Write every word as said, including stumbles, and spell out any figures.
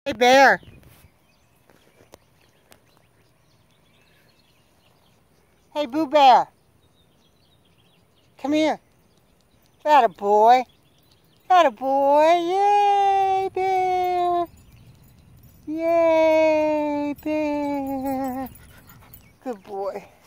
Hey, Bear. Hey, Boo Bear. Come here. That a boy. That a boy. Yay, Bear. Yay, Bear. Good boy.